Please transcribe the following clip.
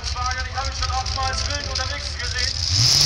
Eingangswagen, ich habe ihn schon oftmals wild unterwegs gesehen.